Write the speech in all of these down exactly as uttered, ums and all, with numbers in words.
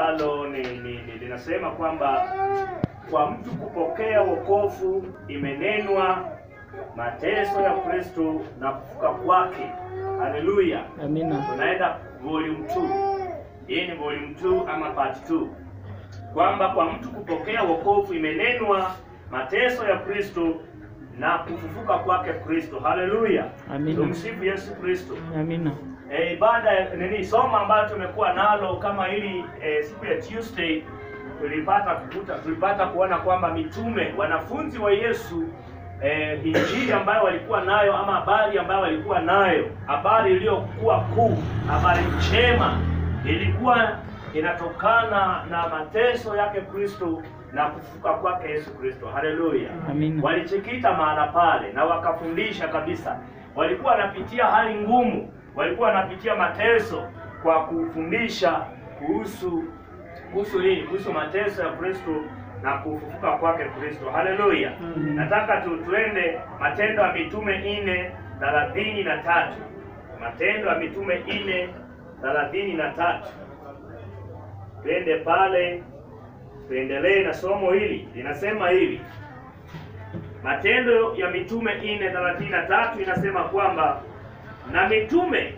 ambalo ni, ni, ni linasema kwamba kwa mtu kupokea wokovu imenenwa mateso ya Kristo na kufuka kwake. Haleluya. Amina. Tunaenda volume two. Hii ni volume two ama part two. Kwamba kwa mtu kupokea wokovu imenenwa mateso ya Kristo na kufufuka kwake Kristo. Haleluya. Amina. Tumsifu Yesu Kristo. Amina. Eh, ibada nini somo ambalo tumekuwa nalo kama hili eh, siku ya Tuesday tulipata kukuta tulipata kuona kwamba mitume wanafunzi wa Yesu eh, injili ambayo walikuwa nayo ama habari ambayo walikuwa nayo, habari iliyokuwa kuu, habari njema, ilikuwa inatokana na mateso yake Kristo na kufufuka kwake Yesu Kristo. Haleluya. Amina. Walichikita mahala pale na wakafundisha kabisa. Walikuwa wanapitia hali ngumu, walikuwa wanapitia mateso kwa kufundisha kuhusu kuhusu nini? Kuhusu mateso ya Kristo na kufufuka kwake Kristo. Haleluya. Mm-hmm. Nataka tu tuende Matendo ya Mitume nne thelathini na tatu. Matendo ya Mitume nne thelathini na tatu. Twende pale tuendelee na somo hili. Linasema hivi. Matendo ya Mitume nne thelathini na tatu inasema kwamba na mitume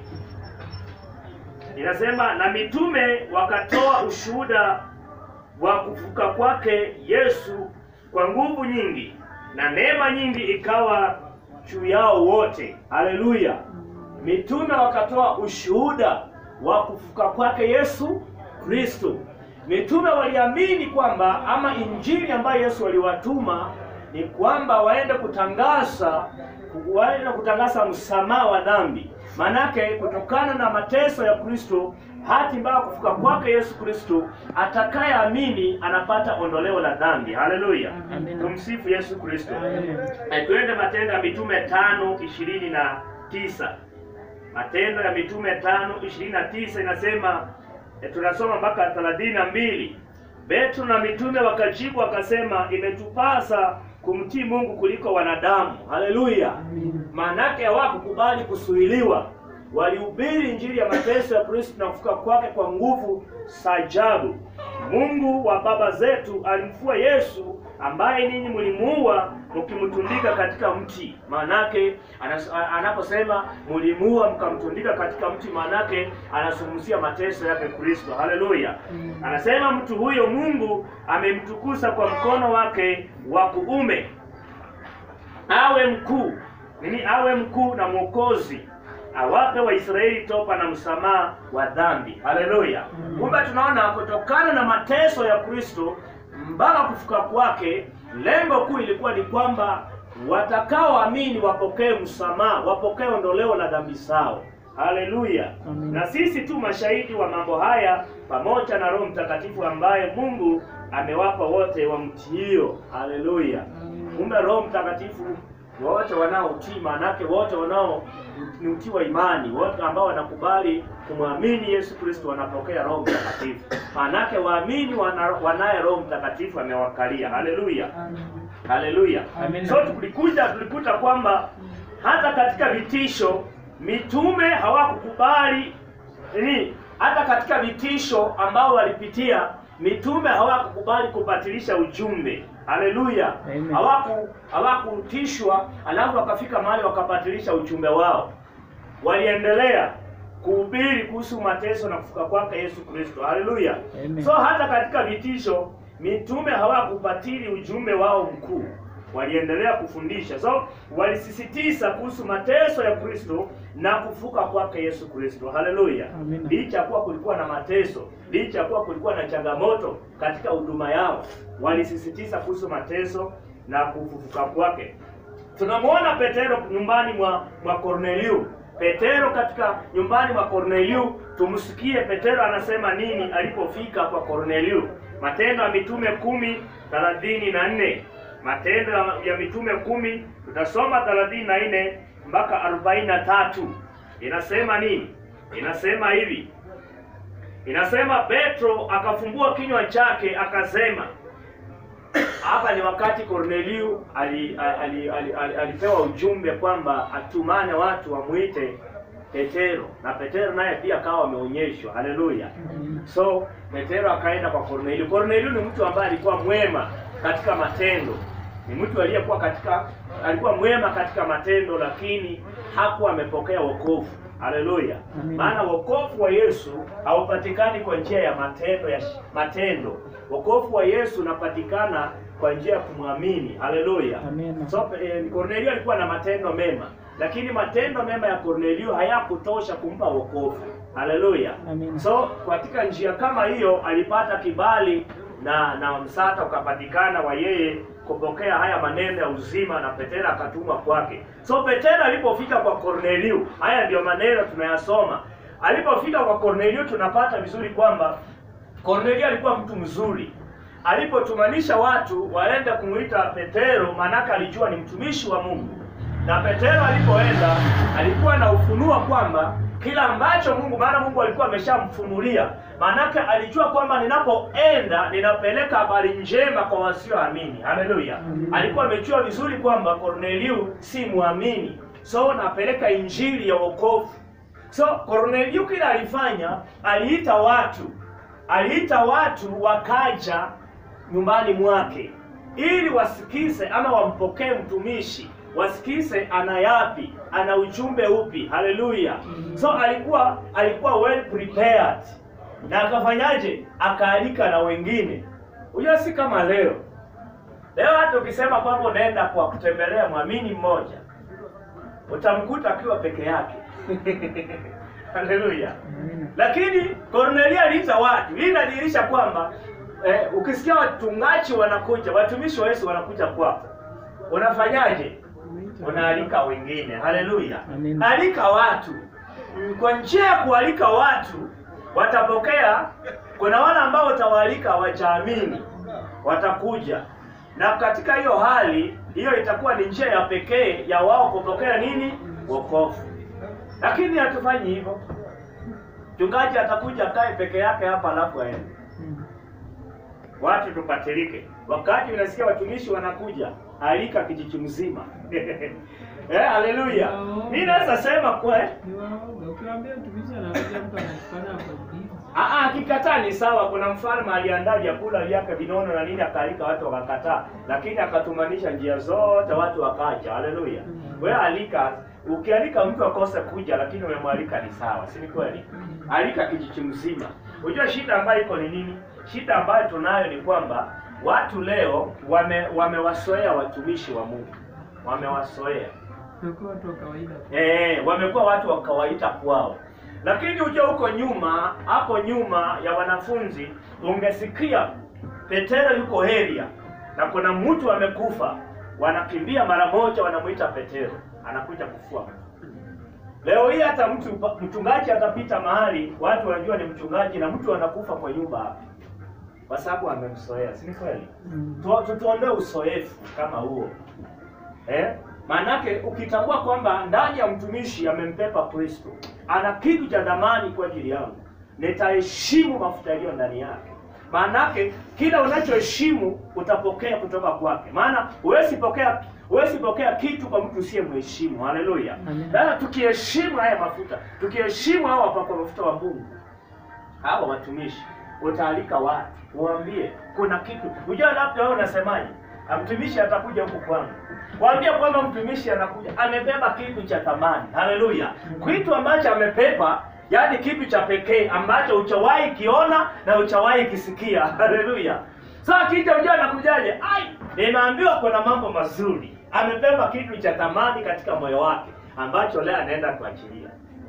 inasema na mitume wakatoa ushuhuda wa kufufuka kwake Yesu kwa nguvu nyingi, na neema nyingi ikawa juu yao wote. Haleluya. Mitume wakatoa ushuhuda wa kufufuka kwake Yesu Kristo. Mitume waliamini kwamba ama injili ambayo Yesu aliwatuma ni kwamba waende kutangaza waende kutangaza msamaha wa dhambi. Manake kutokana na mateso ya Kristo hati mbaya kufuka kwake Yesu Kristo, atakayeamini anapata ondoleo la dhambi. Haleluya. Tumsifu Yesu Kristo. E, tuende Matendo ya Mitume tano ishirini na tisa. Matendo ya Mitume tano ishirini na tisa inasema e, tunasoma mpaka thelathini na mbili. Petro na mitume wakajibu wakasema, imetupasa kumtii Mungu kuliko wanadamu. Haleluya. Maanake hawakukubali kusuiliwa. Walihubiri injili ya mateso ya Kristo na kufufuka kwake kwa nguvu za ajabu. Mungu wa baba zetu alimfufua Yesu ambaye ninyi mlimuua mkimtundika katika mti. Maanake anaposema mlimuua mkamtundika katika mti, maanake anazungumzia mateso yake Kristo. Haleluya. Anasema mtu huyo Mungu amemtukuza kwa mkono wake wa kuume, awe mkuu nini awe mkuu na mwokozi, awape Waisraeli toba na msamaha wa dhambi. Haleluya. Kumbe tunaona kutokana na mateso ya Kristo mpaka kufuka kwake, lengo kuu ilikuwa ni kwamba watakaoamini wapokee msamaha, wapokee ondoleo la dhambi zao. Haleluya. Na sisi tu mashahidi wa mambo haya pamoja na Roho Mtakatifu ambaye Mungu amewapa wote wamtio. Haleluya. Kumbe Roho Mtakatifu wote wanaotii, manake wote wanao nutiwa imani, wote ambao wanakubali kumwamini Yesu Kristo wanapokea Roho Mtakatifu. Manake waamini wana, wanaye Roho Mtakatifu amewakalia. Haleluya. Haleluya. So tulikuja tulikuta kwamba hata katika vitisho mitume hawakukubali ni hata katika vitisho ambao walipitia mitume hawakukubali kubatilisha ujumbe. Haleluya. Hawaku hawakutishwa alafu wakafika mahali wakabatilisha ujumbe wao. Waliendelea kuhubiri kuhusu mateso na kufuka kwake Yesu Kristo. Haleluya. So hata katika vitisho mitume hawakubatili ujumbe wao mkuu. Waliendelea kufundisha. So walisisitiza kuhusu mateso ya Kristo na kufuka kwake Yesu Kristo. Haleluya. Licha kuwa kulikuwa na mateso, licha kuwa kulikuwa na changamoto katika huduma yao, walisisitiza kuhusu mateso na kufufuka kwake. Tunamwona Petero nyumbani mwa mwa Kornelio. Petero katika nyumbani mwa Kornelio, tumsikie Petero anasema nini alipofika kwa Kornelio. Matendo ya Mitume kumi thelathini na nne. Matendo ya Mitume kumi tutasoma thelathini na nne mpaka arobaini na tatu. Inasema nini? Inasema hivi. Inasema Petro akafumbua kinywa chake akasema. Hapa ni wakati Kornelio alipewa ali, ali, ali, ali ujumbe kwamba atumane watu wamuite Petero, na Petero naye pia akawa ameonyeshwa. Haleluya. So Petero akaenda kwa Kornelio. Kornelio ni mtu ambaye alikuwa mwema katika matendo. Ni mtu aliyekuwa katika alikuwa mwema katika matendo, lakini hakuwa amepokea wokovu. Haleluya. Maana wokovu wa Yesu haupatikani kwa njia ya matendo ya matendo. Wokovu wa Yesu unapatikana kwa njia ya kumwamini. Haleluya. So eh, Kornelio alikuwa na matendo mema, lakini matendo mema ya Kornelio hayakutosha kumpa wokovu. Haleluya. So katika njia kama hiyo alipata kibali na na msata ukapatikana wa yeye kupokea haya maneno ya uzima, na Petero akatumwa kwake. So Petero alipofika kwa Kornelio, haya ndio maneno tunayasoma. Alipofika kwa Kornelio tunapata vizuri kwamba Kornelio alikuwa mtu mzuri. Alipotumanisha watu waende kumuita Petero, manaka alijua ni mtumishi wa Mungu. Na Petero alipoenda alikuwa na ufunua kwamba kila ambacho Mungu, maana Mungu alikuwa ameshamfunulia. Manaka alijua kwamba ninapoenda ninapeleka habari njema kwa wasioamini. Haleluya. Alikuwa amejua vizuri kwamba Kornelio si muamini. So napeleka injili ya wokovu. So Kornelio kila alifanya, aliita watu. Aliita watu wakaja nyumbani mwake ili wasikize ama wampokee mtumishi, wasikize ana yapi, ana ujumbe upi. Haleluya. So alikuwa alikuwa well prepared. Na akafanyaje? Akaalika na wengine. Unajua si kama leo. Leo hata ukisema kwamba unaenda kwa kutembelea muamini mmoja, utamkuta akiwa peke yake. Haleluya. Lakini Kornelio aliita watu. Hii inadhihirisha kwamba eh, ukisikia watungaji wanakuja, watumishi wa Yesu wanakuja kwako, unafanyaje? Unaalika wengine. Haleluya. Alika watu. Kwa njia ya kualika watu watapokea. Kuna wale ambao utawaalika hawajaamini, watakuja. Na katika hiyo hali, hiyo itakuwa ni njia ya pekee ya wao kupokea nini? Wokovu. Lakini hatufanyi hivyo. Mchungaji atakuja kae peke yake hapa alafu aende. Watu tupatilike. Wakati unasikia watumishi wanakuja, alika kijiji mzima. Eh, haleluya. Mimi naweza sema kwa eh? Ukiambia mtumishi anakuja mtu anafanya hapo. Ah ah, kikataa ni sawa. Kuna mfalme aliandaa vyakula vyake vinono na nini, akalika watu wakakataa, lakini akatumanisha njia zote watu wakaja. Haleluya. Wewe alika, ukialika mtu akose kuja lakini umemwalika ni sawa, si ni kweli? Alika kijiji mzima. Unajua shida ambayo iko ni nini? Shida ambayo tunayo ni kwamba watu leo wame wamewasoea watumishi wa Mungu. Wamewasoea. Wamekuwa watu wa kawaida. Eh, wamekuwa watu wa kawaida kwao. Lakini uje huko nyuma, hapo nyuma ya wanafunzi, ungesikia Petero yuko Heria na kuna mtu amekufa, wanakimbia mara moja wanamuita Petero, anakuja kufua. Leo hii hata mtu mchungaji atapita mahali, watu wanajua ni mchungaji na mtu anakufa kwa nyumba hapa. Kwa sababu amemsoea, si kweli? Mm. Tuondoe usoefu kama huo. Eh? Manake ukitambua kwamba ndani ya mtumishi amempepa Kristo, ana kitu cha dhamani kwa ajili yangu, nitaheshimu mafuta yaliyo ndani yake. Manake kila unachoheshimu utapokea kutoka kwake. Maana huwezi pokea huwezi pokea kitu kwa mtu usiye mheshimu. Haleluya. Na tukiheshimu haya mafuta, tukiheshimu hao wapakwa mafuta wa Mungu, hao watumishi, utaalika watu, uambie kuna kitu. Unajua labda wewe unasemaje? Mtumishi atakuja huku kwangu. Waambie kwamba mtumishi anakuja, amebeba kitu cha thamani. Haleluya. Kitu ambacho amebeba, yani kitu cha pekee ambacho hujawahi kiona na hujawahi kisikia. Haleluya. Sasa kitu unajua anakujaje? Ai, nimeambiwa kuna mambo mazuri. Amebeba kitu cha thamani katika moyo wake ambacho leo anaenda kuachilia.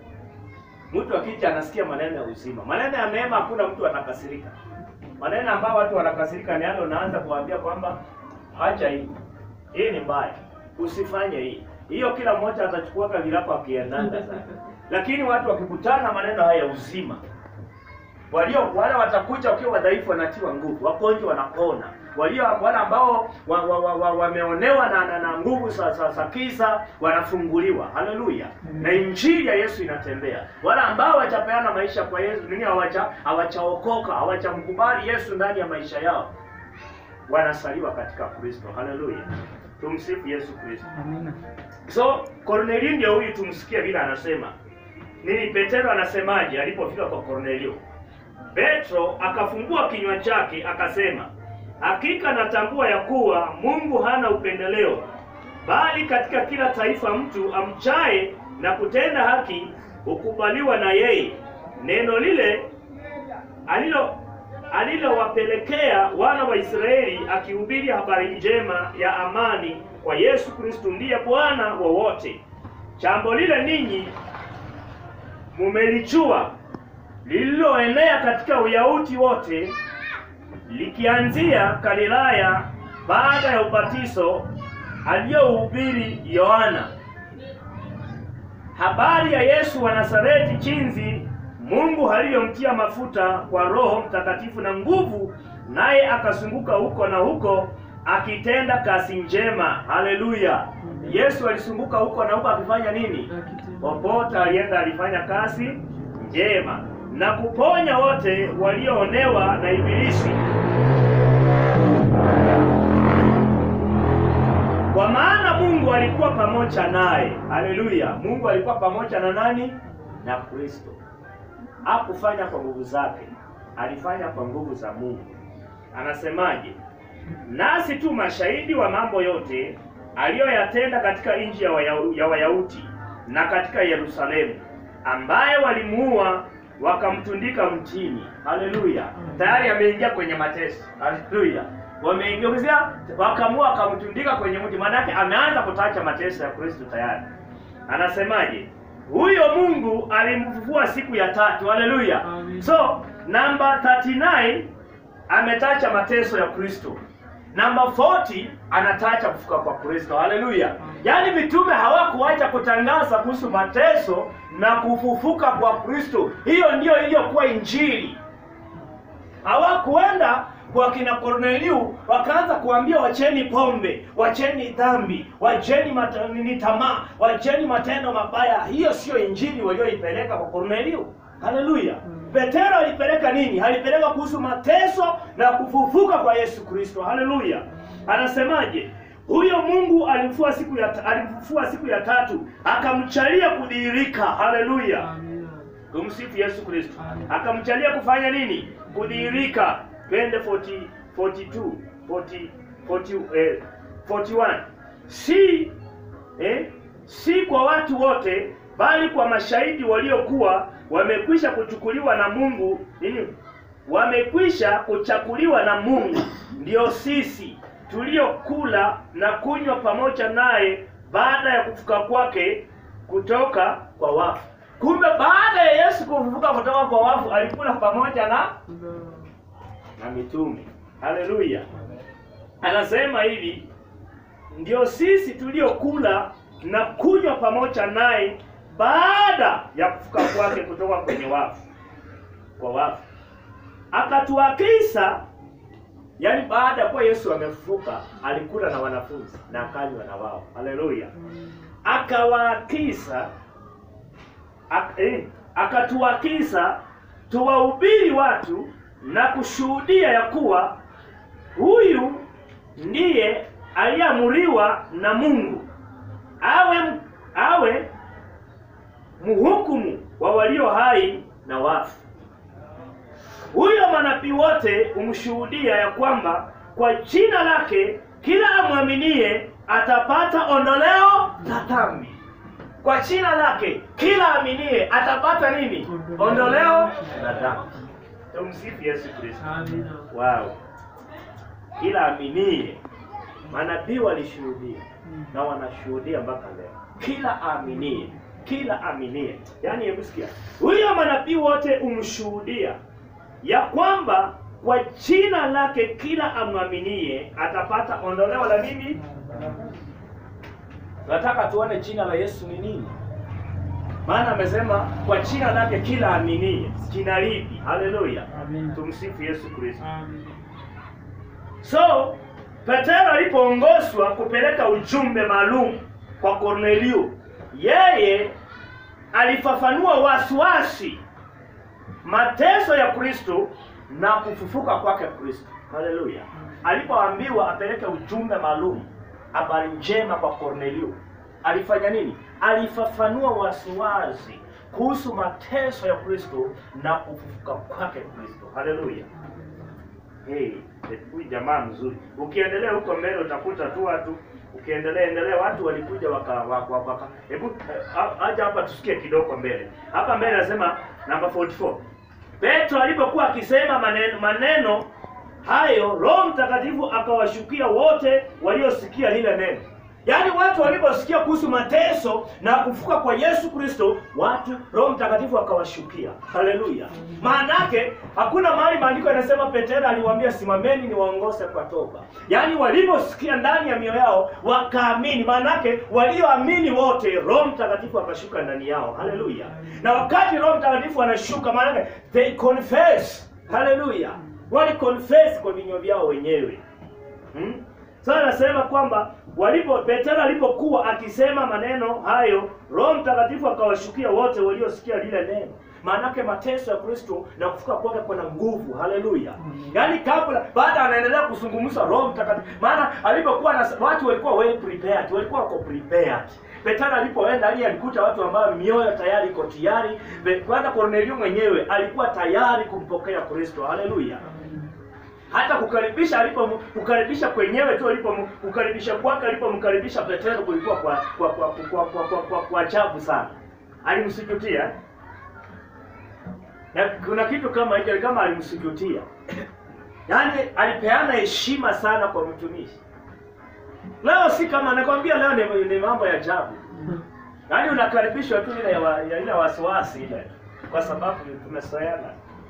Mtu akija anasikia maneno ya uzima. Maneno ya neema, hakuna mtu anakasirika. Maneno ambayo watu wanakasirika ni yale unaanza kuambia kwamba acha hii. Hii ni mbaya. Usifanye hii. Hiyo kila mmoja atachukua kwa vilapo akiendanga sana. Lakini watu wakikutana maneno haya ya uzima, walio wale watakuja wakiwa wadhaifu wanatiwa nguvu, wagonjwa wanapona. Walio wale ambao wameonewa wa, wa, wa, na, na, na nguvu za sa, kisa wanafunguliwa. Haleluya. Na injili ya Yesu inatembea. Wale ambao hawajapeana maisha kwa Yesu, dunia hawaja hawajaokoka, hawajamkubali Yesu ndani ya maisha yao, wanasaliwa katika Kristo. Haleluya. Tumsifu Yesu Kristo. Amina. So Kornelio ndio huyu, tumsikie vile anasema. nini Petero anasemaje alipofika kwa Kornelio? Petro akafungua kinywa chake akasema, hakika natambua ya kuwa Mungu hana upendeleo, bali katika kila taifa mtu amchaye na kutenda haki hukubaliwa na yeye. Neno lile alilo alilowapelekea wana wa Israeli, akihubiri habari njema ya amani kwa Yesu Kristo ndiye Bwana wa wote. Jambo lile ninyi mumelijua, lililoenea katika Uyahudi wote, likianzia Galilaya baada ya ubatizo aliyohubiri Yohana, habari ya Yesu wa Nazareti, jinsi Mungu aliyomtia mafuta kwa Roho Mtakatifu na nguvu, naye akazunguka huko na huko akitenda kazi njema. Haleluya! Yesu alizunguka huko na huko akifanya nini? Popote alienda alifanya kazi njema na kuponya wote walioonewa na Ibilisi, kwa maana Mungu alikuwa pamoja naye. Haleluya! Mungu alikuwa pamoja na nani? Na Kristo. Hakufanya kwa nguvu zake, alifanya kwa nguvu za Mungu. Anasemaje? Nasi tu mashahidi wa mambo yote aliyoyatenda katika nchi ya Wayahudi na katika Yerusalemu, ambaye walimuua wakamtundika mtini. Haleluya! Tayari ameingia kwenye mateso. Haleluya! Wameingia wakamua wakamtundika kwenye mti, maana yake ameanza kutacha mateso ya Kristo tayari. Anasemaje? Huyo Mungu alimfufua siku ya tatu. Haleluya! So namba thirty nine ametacha mateso ya Kristo. Namba arobaini anatacha kufuka kwa Kristo. Haleluya! Yaani mitume hawakuacha kutangaza kuhusu mateso na kufufuka kwa Kristo. Hiyo ndiyo iliyokuwa injili. Hawakuenda kwa kina Kornelio wakaanza kuambia wacheni pombe, wacheni dhambi, wacheni matani tamaa, wacheni matendo mabaya. Hiyo sio injili walioipeleka kwa Kornelio. Haleluya! Petero alipeleka nini? Alipeleka kuhusu mateso na kufufuka kwa Yesu Kristo. Haleluya! Anasemaje? Huyo Mungu alimfufua siku ya alimfufua siku ya tatu, akamchalia kudhihirika. Haleluya! Tumsifu Yesu Kristo. Akamchalia kufanya nini? Kudhihirika. Twende forty, forty-two, forty, forty, eh, forty-one. Si eh, si kwa watu wote, bali kwa mashahidi waliokuwa wamekwisha kuchukuliwa na Mungu. Nini? Wamekwisha kuchakuliwa na Mungu, ndio sisi tuliokula na kunywa pamoja naye baada ya kufuka kwake kutoka kwa wafu. Kumbe baada ya Yesu kufufuka kutoka kwa wafu alikula pamoja na na mitume. Haleluya! Anasema hivi, ndio sisi tuliokula na kunywa pamoja naye baada ya kufuka kwake kutoka kwenye wafu kwa wafu. Akatuakiza, yani baada ya kuwa Yesu amefufuka alikula na wanafunzi na akanywa na wao. Haleluya! Akawaakiza ak, eh, akatuakiza tuwahubiri watu na kushuhudia ya kuwa huyu ndiye aliamuriwa na Mungu awe awe mhukumu wa walio hai na wafu. Huyo manabii wote umshuhudia ya kwamba kwa jina lake kila amwaminie atapata ondoleo la dhambi. Kwa jina lake kila aminie atapata nini? Ondoleo la dhambi. Tumsifu Yesu Kristo. Amina. Wow. Kila aminie. Manabii walishuhudia na wanashuhudia mpaka leo. Kila aminie, kila aminie. Yaani hebu sikia. Huyo manabii wote umshuhudia ya kwamba kwa jina lake kila amwaminie atapata ondoleo la nini? Nataka tuone jina la Yesu ni nini? Maana amesema kwa jina lake kila aminie. Jina lipi? Haleluya. Tumsifu Yesu Kristo. Amen. So, Petero alipoongozwa kupeleka ujumbe maalum kwa Kornelio, yeye alifafanua wasiwasi mateso ya Kristo na kufufuka kwake Kristo. Haleluya. Alipoambiwa apeleke ujumbe maalum, habari njema kwa Kornelio, alifanya nini? Alifafanua wasiwasi kuhusu mateso ya Kristo na kufufuka kwake Kristo. Haleluya. Hey, huyu jamaa mzuri. Ukiendelea huko mbele utakuta tu watu, ukiendelea endelea watu walikuja waka waka waka. Hebu acha hapa tusikie kidogo mbele. Hapa mbele anasema namba arobaini na nne. Petro alipokuwa akisema maneno maneno hayo, Roho Mtakatifu akawashukia wote waliosikia lile neno. Yaani watu waliposikia kuhusu mateso na kufuka kwa Yesu Kristo, watu Roho Mtakatifu akawashukia. Haleluya. Maana yake hakuna mahali maandiko yanasema Petro aliwaambia simameni niwaongoze kwa toba. Yaani waliposikia ndani ya mioyo yao wakaamini. Maana yake walioamini wote Roho Mtakatifu akashuka ndani yao. Haleluya. Na wakati Roho Mtakatifu anashuka, maana yake they confess. Haleluya. Wali confess kwa vinywa vyao wenyewe. Hmm? Sasa anasema kwamba walipo Petro alipokuwa akisema maneno hayo, Roho Mtakatifu akawashukia wote waliosikia lile neno. Maana yake mateso ya Kristo na kufuka kwake kuna nguvu. Haleluya. Yaani kabla baada anaendelea kuzungumza Roho Mtakatifu. Maana alipokuwa na watu walikuwa well prepared, walikuwa wako prepared. Petro alipoenda ali alikuta watu ambao mioyo tayari iko tayari. Kwanza Kornelio mwenyewe alikuwa tayari kumpokea Kristo. Haleluya. Hata kukaribisha alipo kukaribisha kwenyewe tu alipo kukaribisha kwake alipomkaribisha Petro kulikuwa kwa kwa kwa kwa kwa kwa, kwa, kwa ajabu sana. Alimsujudia. Na kuna kitu kama hicho kama alimsujudia. Yaani alipeana heshima sana kwa mtumishi. Leo si kama nakwambia leo ni, ni mambo ya ajabu. Yaani unakaribishwa tu ile ya ile wasiwasi ile kwa sababu tumesoeana.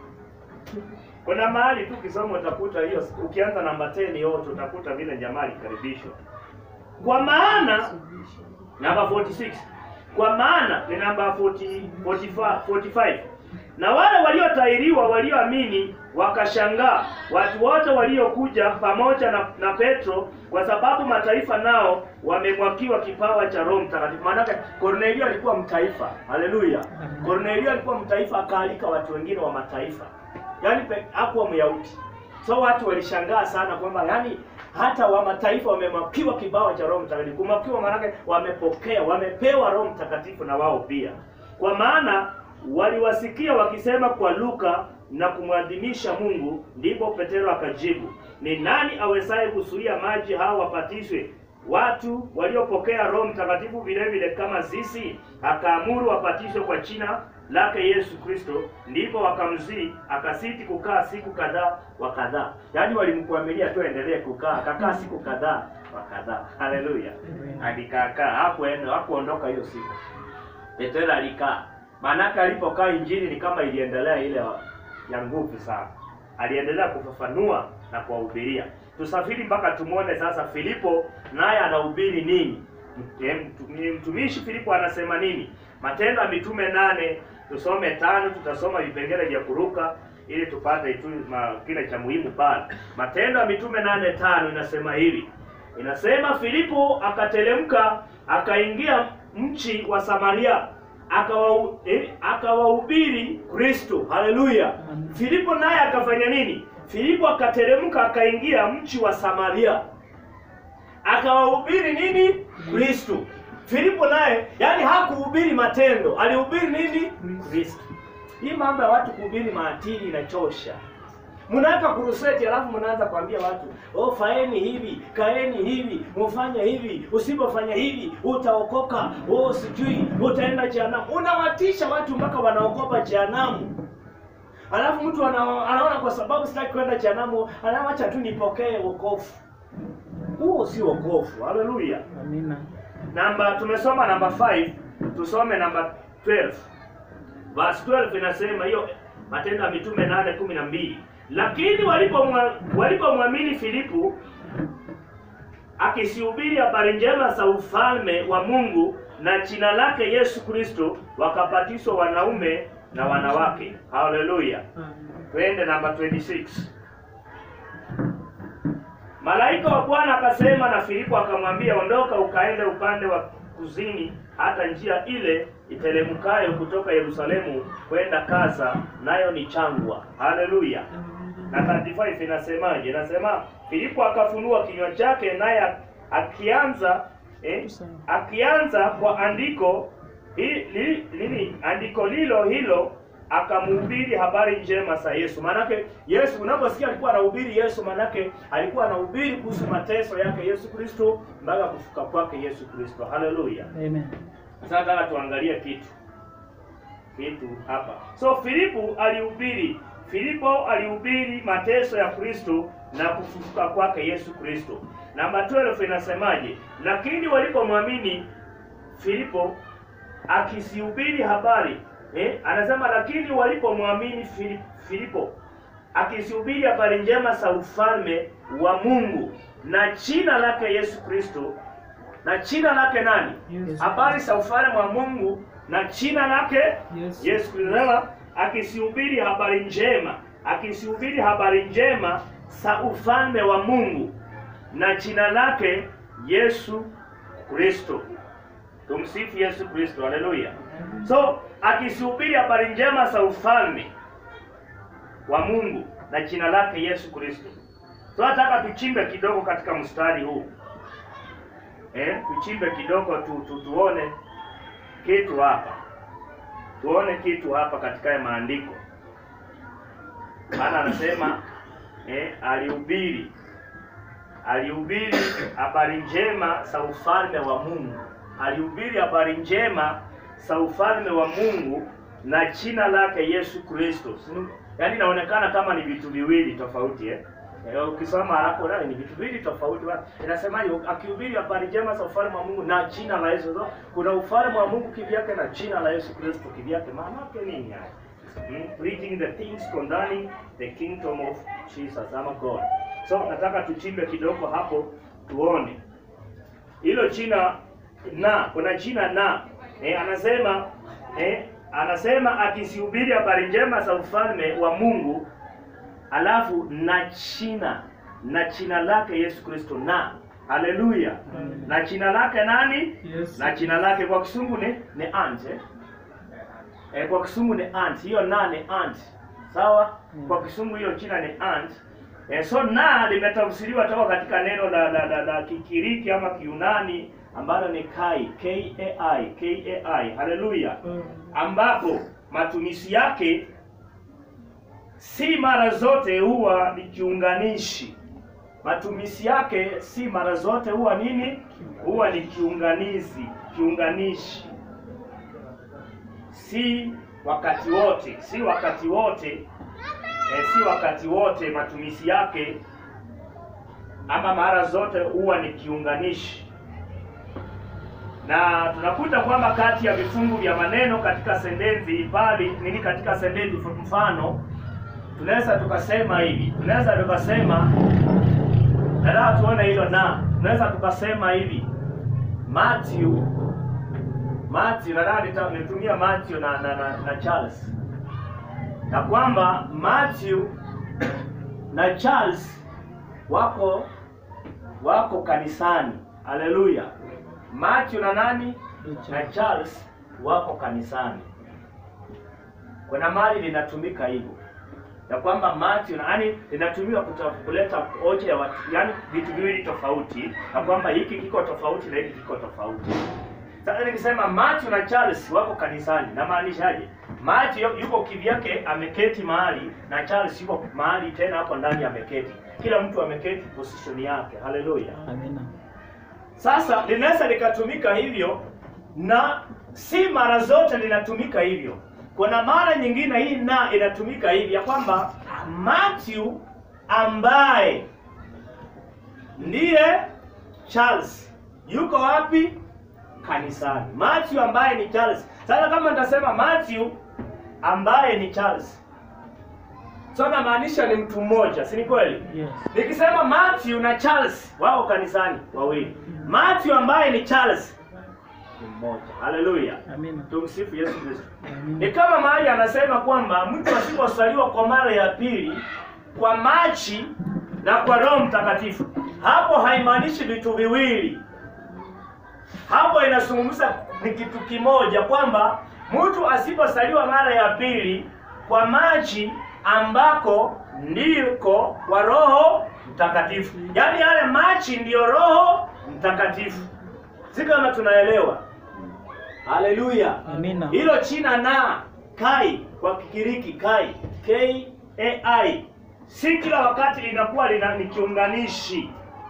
Kuna mahali tu kisomo utakuta hiyo ukianza namba kumi yote utakuta vile jamaa alikaribishwa. Kwa maana namba arobaini na sita. Kwa maana ni namba arobaini, arobaini na tano. Na wale waliotairiwa walioamini wakashangaa watu wote waliokuja pamoja na, na Petro kwa sababu mataifa nao wamemwakiwa kipawa cha Roho Mtakatifu. Maana Kornelio alikuwa mtaifa. Haleluya. Kornelio alikuwa mtaifa akaalika watu wengine wa mataifa. Yaani hakuwa Myahudi. So watu walishangaa sana kwamba yani hata wa mataifa wamemakiwa kipawa cha Roho Mtakatifu. Kumakiwa maana yake wamepokea, wamepewa Roho Mtakatifu na wao pia. Kwa maana waliwasikia wakisema kwa lugha na kumwadhimisha Mungu. Ndipo Petro akajibu, ni nani awezaye kuzuia maji hao wapatishwe? Watu waliopokea Roho Mtakatifu vile vile kama sisi. Akaamuru wapatishwe kwa jina lake Yesu Kristo. Ndipo wakamzii akasiti kukaa siku kadhaa wa kadhaa. Yaani walimkuamilia tu endelee kukaa, akakaa siku kadhaa wa kadhaa. Haleluya. Alikaa hapo endo hakuondoka hiyo siku. Petro alikaa. Maana alipokaa injili ni kama iliendelea ile ya nguvu sana. Aliendelea kufafanua na kuwahubiria. Tusafiri mpaka tumuone sasa Filipo naye anahubiri nini? Mtumishi Filipo anasema nini? Matendo ya Mitume nane, tusome tano, tutasoma vipengele vya kuruka ili tupate tu kile cha muhimu pale. Matendo ya Mitume nane tano inasema hivi. Inasema Filipo akatelemka akaingia mchi wa Samaria akawa eh, akawahubiri Kristo. Haleluya. Filipo naye akafanya nini? Filipo akatelemka akaingia mchi wa Samaria akawahubiri nini? Kristo. Filipo naye yani hakuhubiri matendo, alihubiri nini? Kristo. Hii mambo ya watu kuhubiri maadili inachosha. Mnaweka kuruseti alafu mnaanza kuambia watu, "Oh, faeni hivi, kaeni hivi, mfanye hivi, usipofanya hivi utaokoka, oh sijui utaenda jehanamu." Unawatisha watu mpaka wanaogopa jehanamu. Alafu mtu anaona kwa sababu sitaki kwenda jehanamu, anaacha tu nipokee wokovu. Huo si wokovu. Haleluya. Amina. Namba tumesoma namba tano, tusome namba kumi two. Verse twelve inasema hiyo Matendo ya Mitume nane kumi na mbili. Lakini walipomwamini walipo Filipo akisihubiri habari njema za ufalme wa Mungu na jina lake Yesu Kristo, wakabatizwa wanaume na wanawake. Haleluya. Twende namba ishirini na sita. Malaika wa Bwana akasema na Filipo akamwambia, ondoka ukaende upande wa kusini hata njia ile iteremkayo kutoka Yerusalemu kwenda Gaza, nayo ni changwa. Haleluya. Na thelathini na tano inasemaje? Inasema Filipo akafunua kinywa chake naye akianza eh, akianza kwa andiko hili nini andiko lilo hilo akamhubiri habari njema za Yesu. Manake Yesu, unaposikia alikuwa anahubiri Yesu, manake alikuwa anahubiri kuhusu mateso yake Yesu Kristo mpaka kufuka kwake Yesu Kristo. Haleluya. Amen. Sasa nataka tuangalie kitu kitu hapa. So Filipo alihubiri Filipo alihubiri mateso ya Kristo na kufufuka kwake Yesu Kristo. Namba kumi na mbili inasemaje? Lakini walipomwamini Filipo akisihubiri habari eh, anasema lakini walipomwamini Filipo akisihubiri habari njema za ufalme wa Mungu na jina lake Yesu Kristo, na jina lake nani? Yes. Habari za ufalme wa Mungu na jina lake Yes. Yesu Kristo, akisihubiri habari njema, akisihubiri habari njema za ufalme wa Mungu na jina lake Yesu Kristo. Tumsifu Yesu Kristo. Haleluya. So akisihubiri habari njema za ufalme wa Mungu na jina lake Yesu Kristo. So nataka tuchimbe kidogo katika mstari huu. Eh, tuchimbe kidogo tu, tu tuone kitu hapa. Tuone kitu hapa katika maandiko. Maana anasema eh, alihubiri alihubiri habari njema za ufalme wa Mungu. Alihubiri habari njema za ufalme wa Mungu na jina lake Yesu Kristo. Yaani inaonekana kama ni vitu viwili tofauti eh. Eh, ukisoma hapo na ni vitu viwili tofauti. Inasemaje? Akihubiri habari njema za ufalme wa Mungu na jina la Yesu. So, kuna ufalme wa Mungu kivyake na jina la Yesu Kristo kivyake. Maana yake nini hapa? Hmm? Preaching the things concerning the kingdom of Jesus ama God. So nataka tuchimbe kidogo hapo tuone. Hilo jina na, kuna jina na. Eh, anasema eh, anasema akisihubiri habari njema za ufalme wa Mungu, alafu na jina na jina lake Yesu Kristo na. Haleluya. Na jina lake nani? Yes. Na jina lake kwa Kisungu ni ni aunt eh? Eh, kwa Kisungu ni aunt. Hiyo na ni aunt. Sawa? Mm. Kwa Kisungu hiyo jina ni aunt. Eh, so na limetafsiriwa toka katika neno la la, la, la Kigiriki ama Kiunani ambalo ni kai, K A I, K A I. Haleluya. Mm. Ambapo matumizi yake si mara zote huwa ni kiunganishi. Matumizi yake si mara zote huwa nini? Huwa ni kiunganizi, kiunganishi. Si wakati wote, si wakati wote, eh, si wakati wote matumizi yake ama mara zote huwa ni kiunganishi. Na tunakuta kwamba kati ya vifungu vya maneno katika sentensi pale nini, katika sentensi mfano tunaweza tukasema hivi, tunaweza tukasema na tuone hilo na, tunaweza tukasema hivi Matthew Matthew na nitumia Matthew na, na, na, na Charles, na kwamba Matthew na Charles wako wako kanisani. Haleluya. Matthew na nani? Na Charles wako kanisani. Kuna mali linatumika hivyo, ya kwamba Matthew na yani linatumika kuleta hoja ya watu, yani vitu viwili tofauti, na kwamba hiki kiko tofauti na hiki kiko tofauti. Sasa nikisema Matthew na Charles wako kanisani, na maanishaje? Matthew yuko kivyake ameketi mahali na Charles yuko mahali tena hapo ndani ameketi. Kila mtu ameketi position yake. Haleluya. Amina. Sasa linaweza likatumika hivyo, na si mara zote linatumika hivyo. Kuna mara nyingine hii na inatumika hivi, ya kwamba Matthew ambaye ndiye Charles yuko wapi? Kanisani. Matthew ambaye ni Charles. Sasa kama nitasema Matthew ambaye ni Charles, so na maanisha ni mtu mmoja, si ni kweli? Yes. Nikisema Matthew na Charles wao kanisani wawili. Matthew ambaye ni Charles ni mmoja. Haleluya. Amina. Tumsifu Yesu Kristo. Amina. Ni kama mahali anasema kwamba mtu asipozaliwa kwa mara ya pili kwa maji na kwa Roho Mtakatifu, hapo haimaanishi vitu viwili. Hapo inazungumza ni kitu kimoja, kwamba mtu asipozaliwa mara ya pili kwa maji ambako ndiko kwa Roho Mtakatifu. Yaani yale maji ndiyo Roho Mtakatifu. Si kama tunaelewa? Haleluya. Amina. Hilo jina na Kai kwa Kigiriki Kai, K A I, si kila wakati linakuwa lina ni kiunganishi.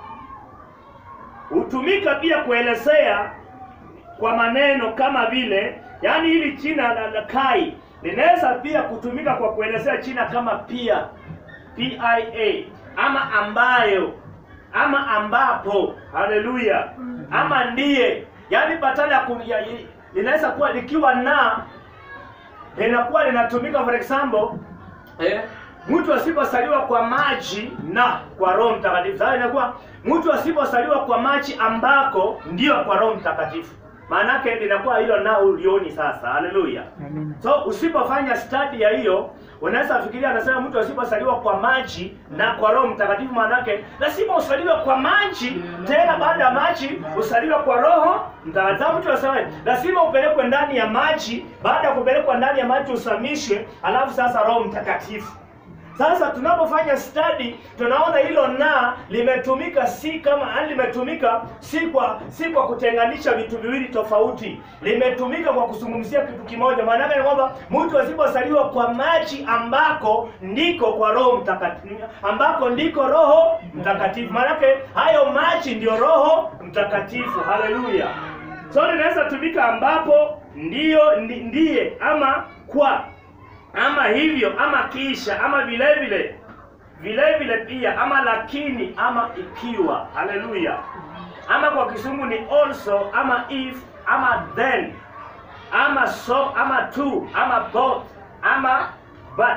Hutumika pia kuelezea kwa maneno kama vile, yani hili jina la, la Kai linaweza pia kutumika kwa kuelezea jina kama pia, P I A, ama ambayo, ama ambapo. Haleluya. Ama ndiye. Yani badala ya linaweza kuwa likiwa na linakuwa linatumika, for example, eh, mtu asipozaliwa kwa maji na kwa Roho Mtakatifu. Sasa inakuwa mtu asipozaliwa kwa maji ambako ndio kwa Roho Mtakatifu. Maana yake linakuwa hilo na ulioni sasa. Haleluya. So usipofanya study ya hiyo, unaweza fikiria anasema mtu asipozaliwa kwa maji na kwa Roho Mtakatifu, maana yake lazima usaliwe kwa maji, tena baada ya maji usaliwe kwa Roho Mtakatifu. Mtu anasema lazima upelekwe ndani ya maji, baada ya kupelekwa ndani ya maji usamishwe, alafu sasa Roho Mtakatifu. Sasa tunapofanya study tunaona hilo na limetumika si kama yani limetumika si kwa si kwa kutenganisha vitu viwili tofauti. Limetumika kwa kuzungumzia kitu kimoja. Maana yake ni kwamba mtu asipozaliwa kwa maji ambako ndiko kwa Roho Mtakatifu, ambako ndiko Roho Mtakatifu. Maana yake hayo maji ndio Roho Mtakatifu. Haleluya. So linaweza tumika ambapo ndio ndiye, ama kwa, ama hivyo, ama kisha, ama vile vile, vile vile pia, ama lakini, ama ikiwa. Haleluya. Ama kwa Kizungu ni also, ama if, ama then, ama so, ama to, ama both, ama but,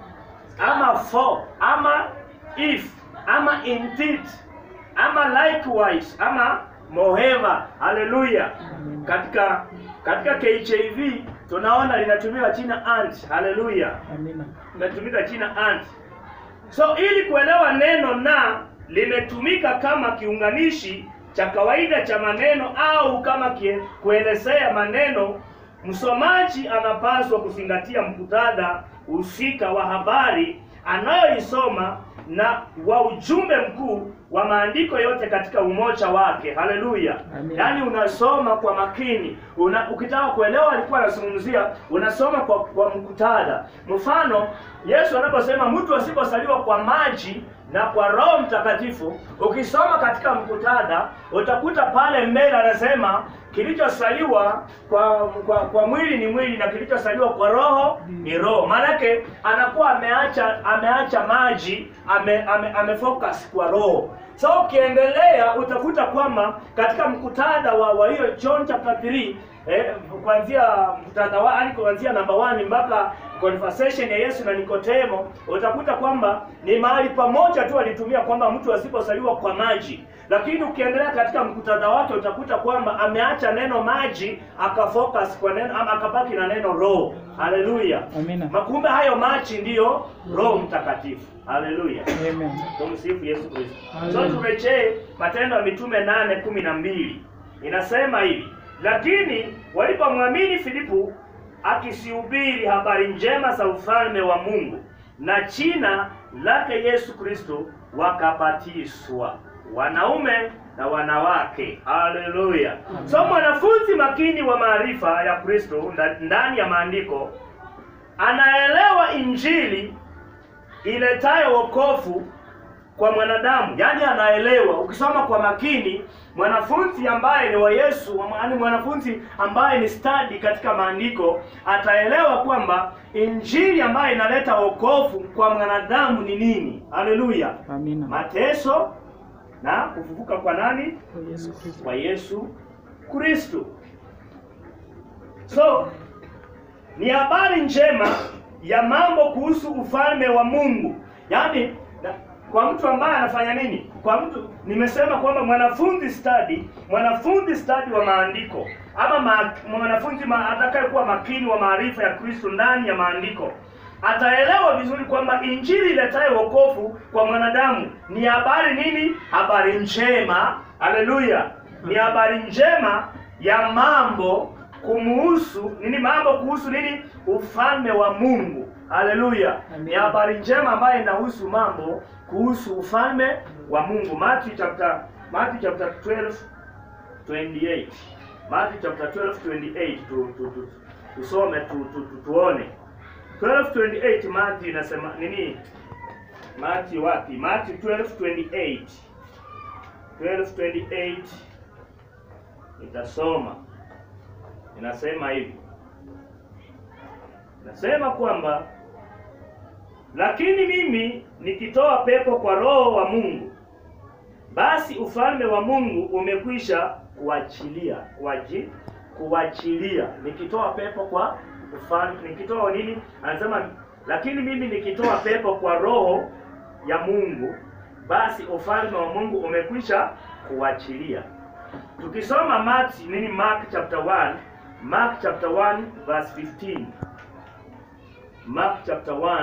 ama for, ama if, ama indeed, ama likewise, ama moreover. Haleluya. Katika katika K J V tunaona linatumika jina and. Haleluya. Amina. Linatumika jina and. So ili kuelewa neno na limetumika kama kiunganishi cha kawaida cha maneno au kama kie, kuelezea maneno, msomaji anapaswa kuzingatia muktadha husika wa habari anayoisoma na wa ujumbe mkuu wa maandiko yote katika umoja wake. Haleluya. Yaani unasoma kwa makini. Una, ukitaka kuelewa alikuwa anazungumzia, unasoma kwa kwa muktadha. Mfano, Yesu anaposema mtu asipozaliwa kwa maji na kwa Roho Mtakatifu, ukisoma katika muktadha utakuta pale mbele anasema kilichosaliwa kwa, kwa kwa mwili ni mwili na kilichosaliwa kwa roho ni roho. Maana yake anakuwa ameacha ameacha maji, ame, ame, ame focus kwa roho. So ukiendelea utakuta kwamba katika muktadha wa wa hiyo John chapter three, eh, kuanzia muktadha wa yani kuanzia namba one mpaka conversation ya Yesu na Nikodemo, utakuta kwamba ni mahali pamoja tu alitumia kwamba mtu asipozaliwa kwa maji. Lakini ukiendelea katika muktadha wake utakuta kwamba ameacha neno maji akafocus kwa neno, ama akabaki na neno roho. Haleluya. Amina. Makumbe hayo maji ndiyo Roho Mtakatifu. Haleluya. Amen. Tumsifu Yesu Kristo. So turejee Matendo ya Mitume nane kumi na mbili. Inasema hivi: lakini walipomwamini Filipo akisihubiri habari njema za ufalme wa Mungu na jina lake Yesu Kristo, wakabatizwa wanaume na wanawake. Haleluya. So mwanafunzi makini wa maarifa ya Kristo ndani ya maandiko anaelewa injili iletayo wokovu kwa mwanadamu. Yaani anaelewa, ukisoma kwa makini, mwanafunzi ambaye ni wa Yesu, yaani mwanafunzi ambaye ni study katika maandiko, ataelewa kwamba injili ambayo inaleta wokovu kwa mwanadamu ni nini. Haleluya. Amina. Mateso na kufufuka kwa nani? Kwa Yesu Kristo. Kwa Yesu Kristo. So ni habari njema ya mambo kuhusu ufalme wa Mungu. Yaani kwa mtu ambaye anafanya nini? Kwa mtu, nimesema kwamba mwanafunzi study, mwanafunzi study wa maandiko, ama ma, mwanafunzi ma, atakayekuwa makini wa maarifa ya Kristo ndani ya maandiko, ataelewa vizuri kwamba injili iletayo wokovu kwa mwanadamu ni habari nini? Habari njema. Haleluya. Ni habari njema ya mambo kumuhusu nini? Mambo kuhusu nini? Ufalme wa Mungu. Haleluya. Ni habari njema ambayo inahusu mambo kuhusu ufalme wa Mungu. Matthew chapter Matthew chapter twelve twenty-eight. Matthew chapter twelve twenty-eight, tu, tu, tu, tusome tu, tu, tu, tuone. twelve twenty-eight Matthew inasema nini? Matthew wapi? Matthew twelve twenty-eight. twelve twenty-eight nitasoma. Inasema hivi. Nasema kwamba lakini mimi nikitoa pepo kwa Roho wa Mungu, basi ufalme wa Mungu umekwisha kuachilia. Waji kuachilia. Nikitoa pepo kwa ufalme, nikitoa nini? Anasema lakini mimi nikitoa pepo kwa Roho ya Mungu, basi ufalme wa Mungu umekwisha kuachilia. Tukisoma Mark nini Mark chapter one, Mark chapter one verse fifteen. Mark chapter one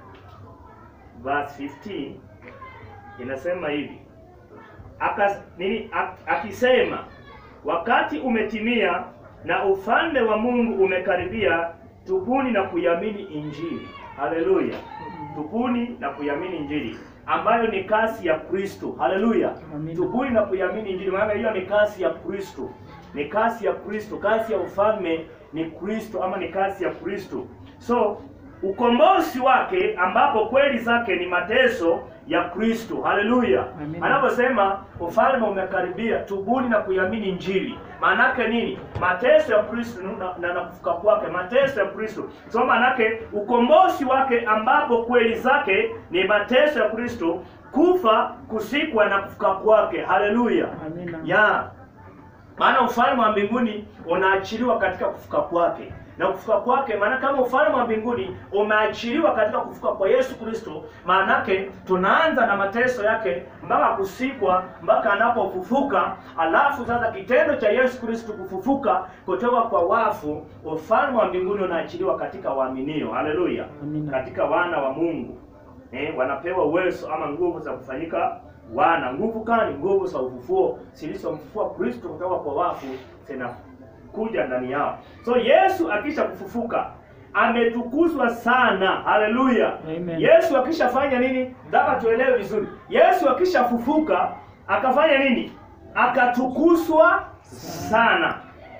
verse fifteen inasema hivi. Aka nini akisema wakati umetimia na ufalme wa Mungu umekaribia, tubuni na kuiamini Injili. Haleluya. Tubuni na kuiamini Injili, ambayo ni kasi ya Kristo. Haleluya. Tubuni na kuiamini Injili, maana hiyo ni kasi ya Kristo. Ni kasi ya Kristo, kasi ya ufalme ni Kristo, ama ni kasi ya Kristo. So ukombozi wake ambapo kweli zake ni mateso ya Kristo. Haleluya. Anaposema ufalme umekaribia, tubuni na kuiamini Injili, maana yake nini? Mateso ya Kristo na, na kufuka kwake, mateso ya Kristo. So maana yake ukombozi wake ambapo kweli zake ni mateso ya Kristo, kufa, kusikwa na kufuka kwake. Haleluya. Amina. Ya. Maana ufalme wa mbinguni unaachiliwa katika kufuka kwake. Na kufuka kwake, maana kama ufalme wa mbinguni umeachiliwa katika kufuka kwa Yesu Kristo, maana yake tunaanza na mateso yake mpaka kusikwa, mpaka anapofufuka. Alafu sasa kitendo cha Yesu Kristo kufufuka kutoka kwa wafu, ufalme wa mbinguni unaachiliwa katika waaminio. Haleluya. Katika wana wa Mungu. Eh, wanapewa uwezo ama nguvu za kufanyika wana. Nguvu kani? Nguvu za ufufuo zilizomfufua Kristo kutoka kwa wafu tena kuja ndani yao. So Yesu akisha kufufuka ametukuzwa sana. Haleluya. Yesu akishafanya nini? Nataka tuelewe vizuri. Yesu akishafufuka akafanya nini? Akatukuzwa sana,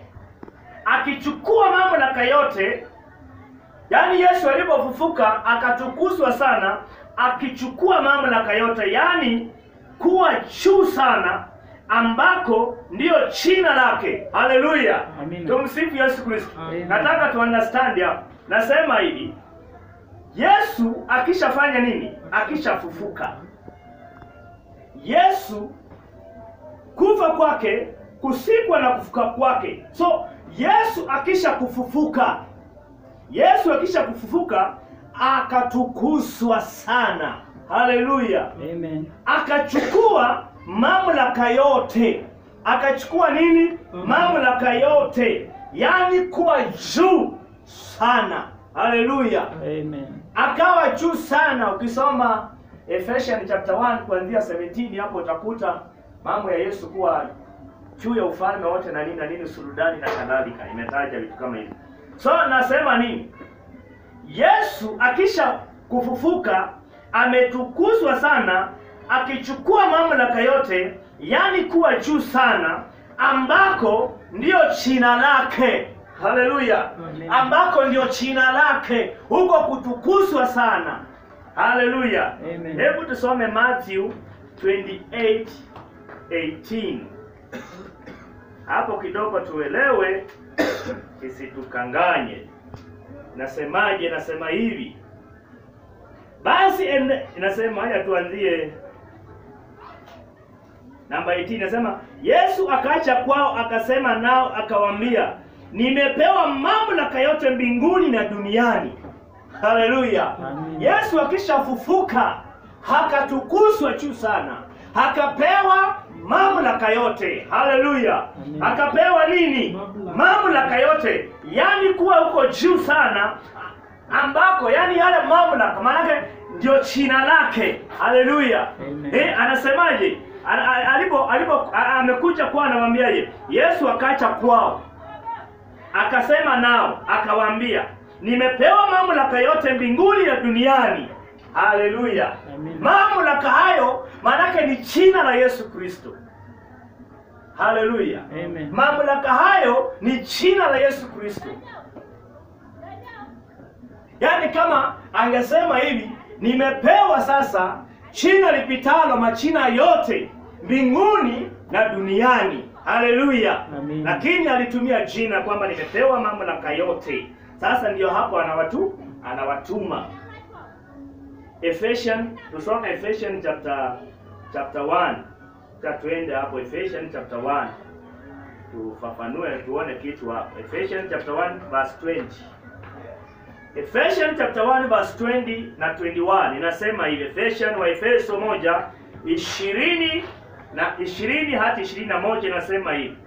akichukua mamlaka yote. Yaani Yesu alipofufuka akatukuzwa sana, akichukua mamlaka yote, yani kuwa juu sana, ambako ndio jina lake. Haleluya. Tumsifu Yesu Kristo. Nataka tu understand hapo. Nasema hivi, Yesu akishafanya nini? Akishafufuka. Yesu kufa kwake, kusikwa na kufuka kwake. So Yesu akisha kufufuka, Yesu akisha kufufuka akatukuzwa sana. Haleluya. Amen. Akachukua mamlaka yote. Akachukua nini? Mamlaka yote. Yani kuwa juu sana. Haleluya. Amen. Akawa juu sana. Ukisoma Ephesians chapter one kuanzia seventeen, hapo utakuta mambo ya Yesu kuwa juu ya ufalme wote na nini na nini, suludani na kadhalika. Imetaja vitu kama hivi. So nasema nini? Yesu akisha kufufuka ametukuzwa sana, akichukua mamlaka yote, yani kuwa juu sana, ambako ndio jina lake. Haleluya. Ambako ndio jina lake, huko kutukuzwa sana. Haleluya. Hebu tusome Matthew twenty-eight eighteen. Hapo kidogo tuelewe isitukanganye. Nasemaje? Nasema hivi. Basi ende, inasema haya, tuanzie namba eighteen. Nasema Yesu akaacha kwao, akasema nao, akawaambia, nimepewa mamlaka yote mbinguni na duniani. Haleluya. Yesu akishafufuka akatukuzwa juu sana, akapewa mamlaka yote. Haleluya. Akapewa nini? Mamlaka yote, yani kuwa huko juu sana, ambako yani yale mamlaka maana ndio jina lake. Haleluya. Eh, anasemaje? Alipo alipo amekuja kwa, anamwambiaje? Yesu akaacha kwao, akasema nao, akawaambia, nimepewa mamlaka yote mbinguni na duniani. Haleluya. Mamlaka hayo maana ni jina la Yesu Kristo. Haleluya. Amen. Mamlaka hayo ni jina la Yesu Kristo. Yaani kama angesema hivi, nimepewa sasa jina lipitalo majina yote mbinguni na duniani. Haleluya. Lakini alitumia jina kwamba nimepewa mamlaka yote. Sasa ndio hapo anawatu anawatuma. Ephesians, tusome Ephesians chapter chapter one. Tuende hapo Ephesians chapter one. Tufafanue tuone kitu hapo. Ephesians chapter one verse twenty. Ephesians chapter one verse twenty na twenty-one inasema hivi. Ephesians wa Efeso moja ishirini na ishirini hadi ishirini na moja inasema hivi.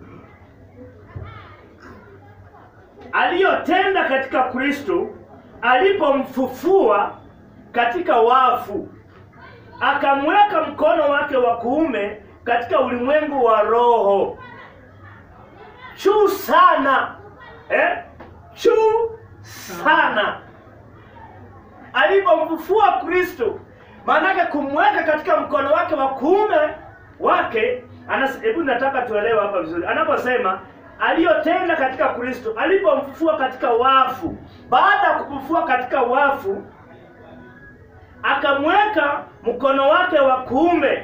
Aliyotenda katika Kristo alipomfufua katika wafu, akamweka mkono wake wa kuume katika ulimwengu wa roho. Juu sana. Eh? Juu sana. Alipomfufua Kristo, maana kumweka katika mkono wake wa kuume wake, hebu nataka tuelewe hapa vizuri. Anaposema aliyotenda katika Kristo alipomfufua katika wafu, baada ya kumfufua katika wafu akamweka mkono wake wa kuume.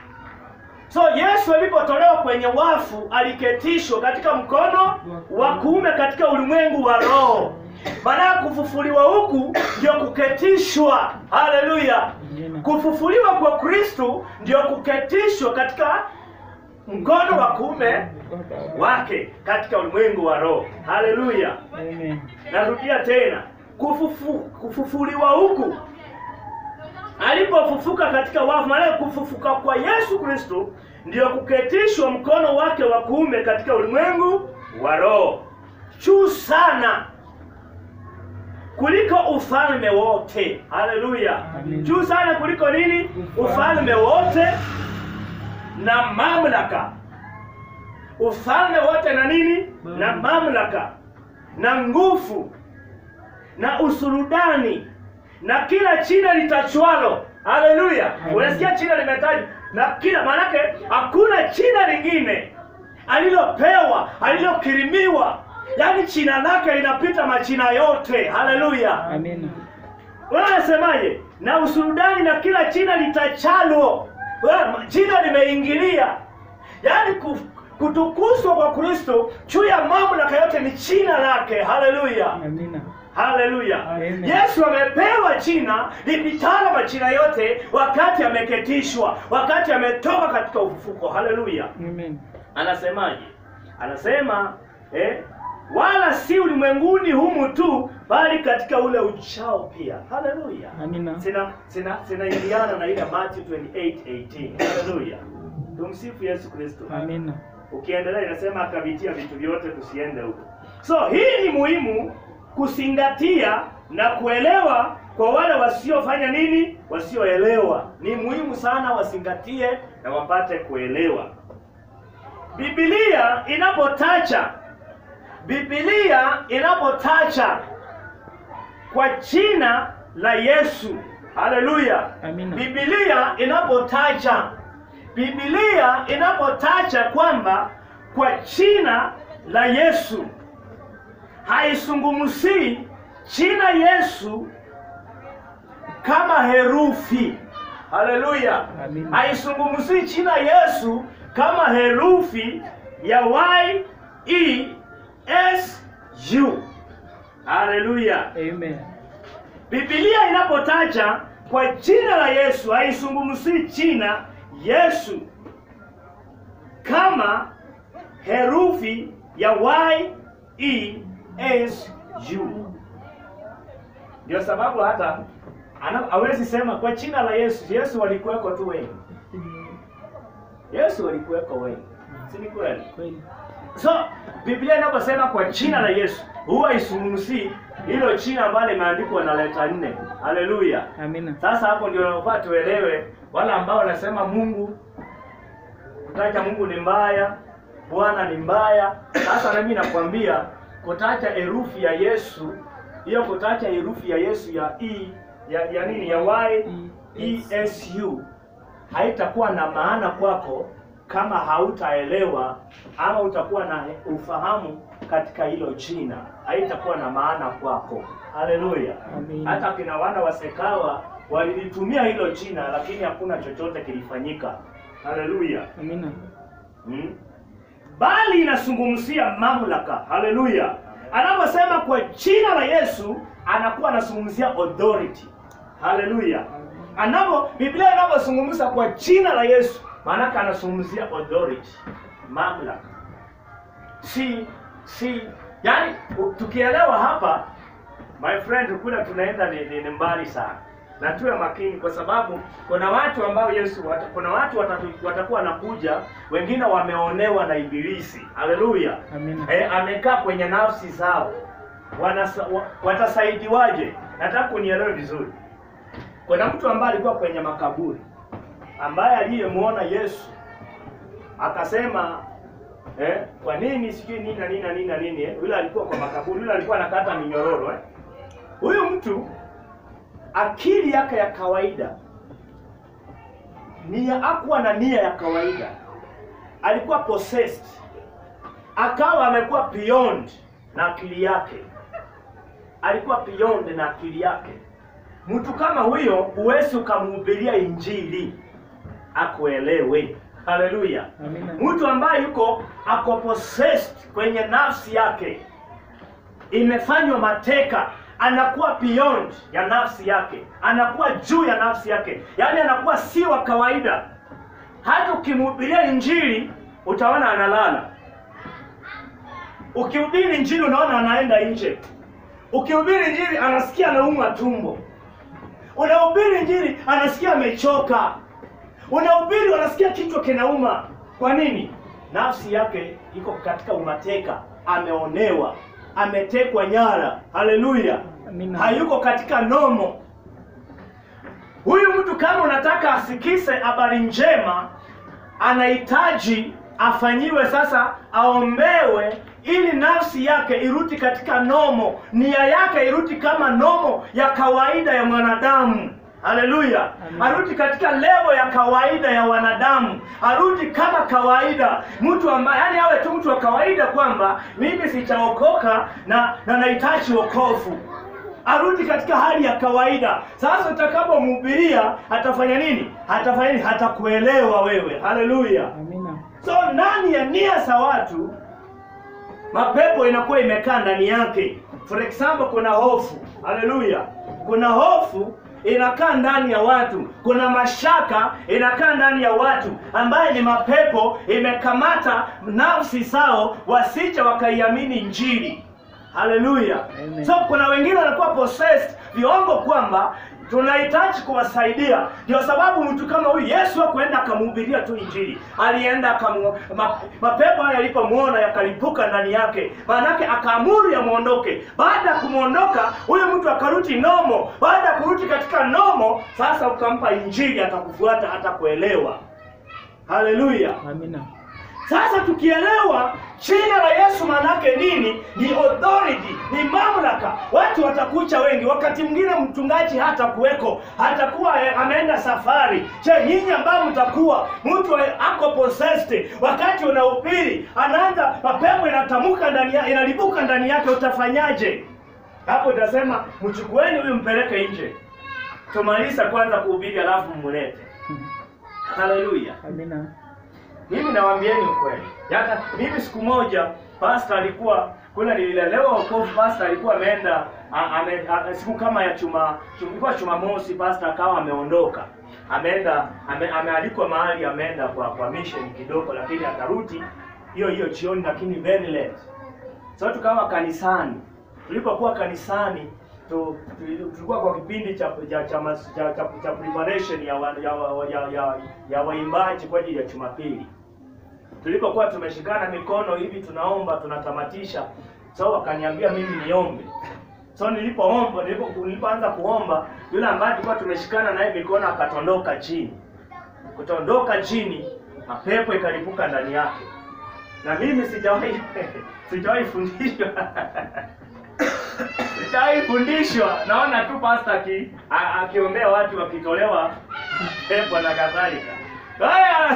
So Yesu alipotolewa kwenye wafu aliketishwa katika mkono wa kuume katika ulimwengu wa roho. Maana kufufuliwa huku ndio kuketishwa. Haleluya. Kufufuliwa kwa Kristo ndio kuketishwa katika mkono wa kuume wake katika ulimwengu wa roho. Haleluya. Amen. Narudia tena. Kufufu, kufufuliwa huku alipofufuka katika wafu, maana kufufuka kwa Yesu Kristo ndio kuketishwa mkono wake wa kuume katika ulimwengu wa roho. Juu sana kuliko ufalme wote. Haleluya. Juu sana kuliko nini? Ufalme wote na mamlaka. Ufalme wote na nini? Na mamlaka na nguvu na usuludani na kila jina litachwalo. Haleluya. Unasikia jina limetajwa na kila, manake hakuna jina lingine alilopewa, alilokirimiwa. Yaani jina lake linapita majina yote. Haleluya. Amen. Wanasemaje? Na usuludani na kila jina litachalo. Jina limeingilia. Yaani kutukuzwa kwa Kristo juu ya mamlaka yote ni jina lake. Haleluya. Amina. Haleluya. Yesu amepewa jina lipitalo majina yote wakati ameketishwa, wakati ametoka katika ufufuko. Haleluya. Amen. Anasemaje? Anasema eh, wala si ulimwenguni humu tu, bali katika ule uchao pia. Haleluya. Amina. Sina sina sinaingiana na ile Matthew twenty-eight eighteen. Haleluya. Tumsifu Yesu Kristo. Amina. Ukiendelea inasema akavitia vitu vyote, tusiende huko. So hii ni muhimu kuzingatia na kuelewa kwa wale wasiofanya nini? Wasioelewa. Ni muhimu sana wazingatie na wapate kuelewa. Biblia inapotaja Biblia inapotaja kwa jina la Yesu. Haleluya. Amina. Biblia inapotaja Biblia inapotaja kwamba kwa jina la Yesu, haisungumzii jina Yesu kama herufi. Haleluya. Haisungumzii jina Yesu kama herufi ya Y E S U. Haleluya. Amen. Biblia inapotaja kwa jina la Yesu, haisungumzii jina Yesu kama herufi ya Y E S U. Ndio sababu hata hawezi sema kwa jina la Yesu. Yesu walikuweko tu wengi. Yesu walikuweko wengi. Si ni kweli? Kweli. So Biblia inaposema kwa jina la Yesu, huwa isungumzii hilo jina ambalo limeandikwa na leta nne. Haleluya. Amina. Sasa hapo ndio tunapata tuelewe wale ambao wanasema Mungu, kutaja Mungu ni mbaya, Bwana ni mbaya. Sasa na mimi nakwambia kutaja herufi ya Yesu, hiyo kutaja herufi ya Yesu ya E ya, ya nini ya Y E S U haitakuwa na maana kwako kama hautaelewa ama utakuwa na ufahamu katika hilo jina, haitakuwa na maana kwako. Haleluya. Hata kina wana wa Sekawa walilitumia hilo jina, lakini hakuna chochote kilifanyika. Haleluya. Amina. Hmm? Bali inazungumzia mamlaka. Haleluya. Anaposema kwa jina la Yesu, anakuwa anazungumzia authority. Haleluya. Anapo Biblia inapozungumza kwa jina la Yesu, maana anazungumzia authority, mamlaka. Si si yani tukielewa hapa, my friend, kula tunaenda ni, ni, ni mbali sana. Na tuwe makini kwa sababu kuna watu ambao Yesu wata, kuna watu watatu, watakuwa wanakuja, wengine wameonewa na ibilisi. Haleluya. Amina. Eh, amekaa kwenye nafsi zao. Wanasa, watasaidiwaje? Nataka kunielewe vizuri. Kuna mtu ambaye alikuwa kwenye makaburi, ambaye aliyemuona Yesu akasema eh, kwa nini sijui nini na nini na nini na nini eh? Yule alikuwa kwa makaburi, yule alikuwa anakata minyororo eh. Huyu mtu akili yake ya kawaida, nia hakuwa na nia ya kawaida, alikuwa possessed, akawa amekuwa beyond na akili yake, alikuwa beyond na akili yake. Mtu kama huyo huwezi ukamhubiria injili akuelewe. Haleluya. Mtu ambaye yuko ako possessed kwenye nafsi yake, imefanywa mateka, anakuwa beyond ya nafsi yake, anakuwa juu ya nafsi yake, yaani anakuwa si wa kawaida. Hata ukimhubiria injili utaona analala. Ukihubiri injili unaona anaenda nje. Ukihubiri injili anasikia anaumwa tumbo. Unahubiri injili anasikia amechoka. Unahubiri anasikia kichwa kinauma. Kwa nini? Nafsi yake iko katika umateka, ameonewa, ametekwa nyara. Haleluya. Hayuko katika nomo. Huyu mtu kama unataka asikise habari njema, anahitaji afanyiwe sasa, aombewe ili nafsi yake irudi katika nomo, nia yake irudi kama nomo ya kawaida ya mwanadamu. Haleluya. Arudi katika level ya kawaida ya wanadamu, arudi kama kawaida, mtu ambaye yani awe tu mtu wa kawaida, kwamba mimi sichaokoka na na nahitaji wokovu. Arudi katika hali ya kawaida. Sasa utakapomhubiria atafanya nini? Atafanya nini? Hatakuelewa wewe. Haleluya. Amina. So ndani ya nia za watu, mapepo inakuwa imekaa ndani yake. For example, kuna hofu. Haleluya. Kuna hofu inakaa ndani ya watu. Kuna mashaka inakaa ndani ya watu, ambaye ni mapepo imekamata nafsi zao wasije wakaiamini injili. Haleluya. So kuna wengine wanakuwa possessed viongo kwamba tunahitaji kuwasaidia. Ndio sababu mtu kama huyu Yesu hakuenda akamhubiria tu injili. Alienda akamu ma, mapepo haya yalipomuona yakalipuka ndani yake. Maanake akaamuru yamuondoke. Baada ya kumuondoka, huyu mtu akarudi nomo. Baada ya kurudi katika nomo, sasa ukampa injili, atakufuata, atakuelewa. Haleluya. Amina. Sasa tukielewa jina la Yesu manake nini, ni authority, ni mamlaka, watu watakucha wengi. Wakati mwingine mchungaji hata kuweko, hatakuwa ameenda safari. Je, nyinyi ambao mtakuwa mtu ako possessed, wakati unahubiri anaanza mapepo inatamuka ndani yake, inalibuka ndani yake, utafanyaje? Hapo utasema mchukueni huyu mpeleke nje, tumaliza kwanza kuhubiri alafu mmlete. Haleluya. Amina. Mimi nawaambieni ukweli. Hata mimi siku moja pastor alikuwa kuna nililelewa wokovu, pastor alikuwa ameenda ame, ame, siku kama ya chuma chumba chuma mosi, pastor akawa ameondoka. Ameenda ame, amealikwa mahali, ameenda kwa kwa mission kidogo, lakini atarudi hiyo hiyo jioni, lakini very late. So tukawa kanisani. Tulipokuwa kanisani tu, tulikuwa kwa kipindi cha cha cha, cha, cha, cha preparation ya wa, ya, wa, ya, ya, ya waimbaji kwa ajili ya Jumapili. Tulipokuwa tumeshikana mikono hivi tunaomba, tunatamatisha. So wakaniambia mimi niombe. So nilipoomba, nilipo nilipoanza kuomba, yule ambaye tulikuwa tumeshikana naye mikono akatondoka chini. Kutondoka chini, mapepo ikalipuka ndani yake. Na mimi sijawahi sijawahi fundishwa. Sijawahi fundishwa. Naona tu pastor aki akiombea watu wakitolewa pepo na kadhalika. Haya.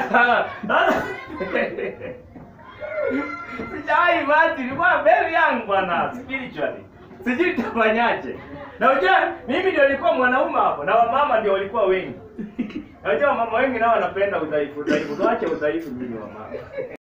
Sijai bati, nilikuwa very young bwana, spiritually. Sijui tafanyaje. Na unajua mimi ndio nilikuwa mwanaume hapo na wamama ndio walikuwa wengi. Unajua mama wengi nao wanapenda udhaifu, udhaifu. Tuache udhaifu mimi wa mama.